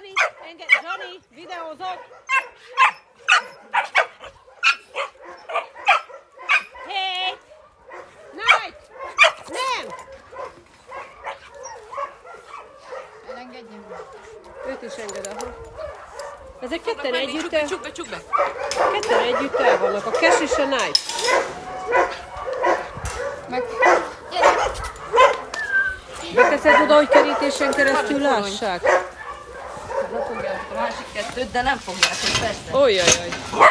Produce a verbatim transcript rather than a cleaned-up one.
Zsani, enged, Zsani, videózok. Hey! Night! Nem! Elengedjem. Őt is enged, aha. Ezek ketten együtt el... Csuk be, csuk be! Ketten együtt el vannak, a Cash és a Night. Meg... Gyere! Beteszed oda, hogy kerítésen keresztül lássák? Lefogják a másik kettőt, de nem fogjátok, persze. Ojjajjaj.